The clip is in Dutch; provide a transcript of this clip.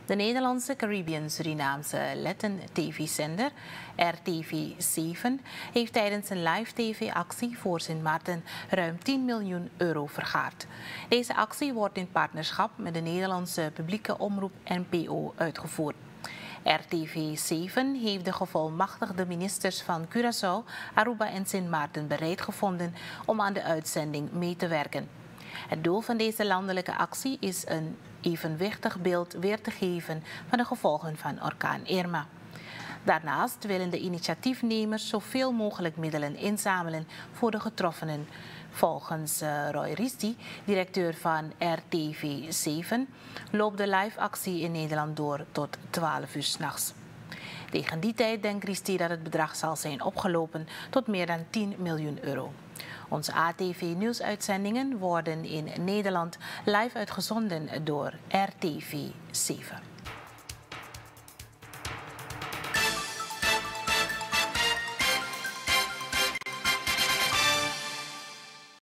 De Nederlandse Caribbean-Surinaamse Letten TV-zender RTV7 heeft tijdens een live tv-actie voor Sint Maarten ruim 10 miljoen euro vergaard. Deze actie wordt in partnerschap met de Nederlandse publieke omroep NPO uitgevoerd. RTV7 heeft de gevolmachtigde ministers van Curaçao, Aruba en Sint Maarten bereid gevonden om aan de uitzending mee te werken. Het doel van deze landelijke actie is een evenwichtig beeld weer te geven van de gevolgen van orkaan Irma. Daarnaast willen de initiatiefnemers zoveel mogelijk middelen inzamelen voor de getroffenen. Volgens Roy Risti, directeur van RTV7, loopt de live-actie in Nederland door tot 12 uur 's nachts. Tegen die tijd denkt Risti dat het bedrag zal zijn opgelopen tot meer dan 10 miljoen euro. Onze ATV-nieuwsuitzendingen worden in Nederland live uitgezonden door RTV7.